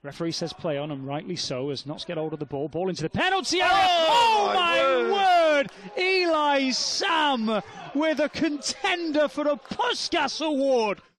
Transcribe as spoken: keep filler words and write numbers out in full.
Referee says play on, and rightly so, as Notts get hold of the ball. Ball into the penalty area. Oh, Oh, my my word! Eli Sam with a contender for a Puskas Award.